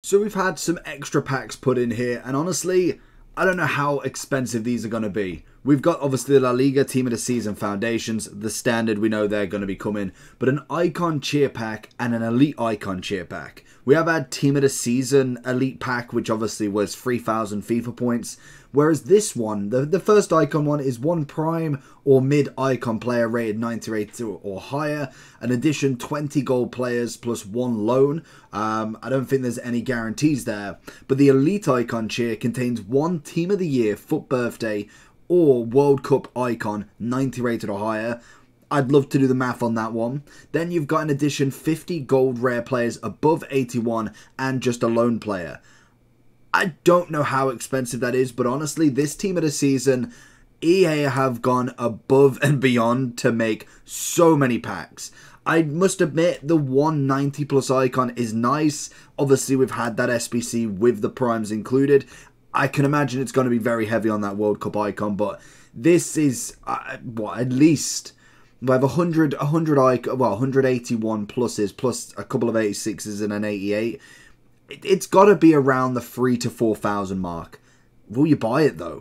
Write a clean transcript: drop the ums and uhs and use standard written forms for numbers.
So we've had some extra packs put in here, and honestly, I don't know how expensive these are going to be. We've got obviously the La Liga Team of the Season Foundations, the standard, we know they're going to be coming, but an Icon Cheer Pack and an Elite Icon Cheer Pack. We have had Team of the Season Elite Pack, which obviously was 3,000 FIFA points, whereas this one, the first Icon one, is one Prime or Mid Icon player rated 98 or higher, an addition 20 gold players plus one loan. I don't think there's any guarantees there, but the Elite Icon Cheer contains one Team of the Year FUT Birthday or World Cup Icon 90 rated or higher. I'd love to do the math on that one. Then you've got an addition 50 gold rare players above 81 and just a lone player. I don't know how expensive that is, but honestly, this Team of the Season, EA have gone above and beyond to make so many packs. I must admit, the 190 plus icon is nice. Obviously, we've had that SBC with the primes included. I can imagine it's going to be very heavy on that World Cup icon, but this is, at least... We have 100 icon, well, 181 pluses, plus a couple of 86s and an 88. It's got to be around the 3,000 to 4,000 mark. Will you buy it, though?